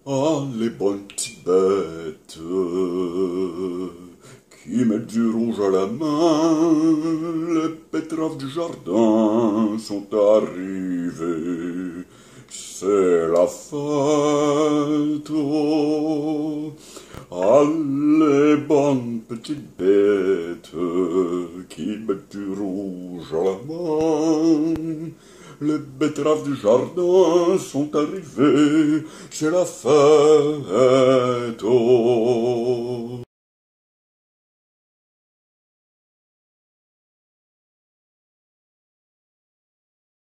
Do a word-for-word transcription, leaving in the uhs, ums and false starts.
Ah, les bonnes petites bêtes qui mettent du rouge à la main, les betteraves du jardin sont arrivées. C'est la fête. Oh. Ah, les bonnes petites bêtes qui mettent du rouge à la main. Les betteraves du jardin sont arrivées, c'est la fête. Oh.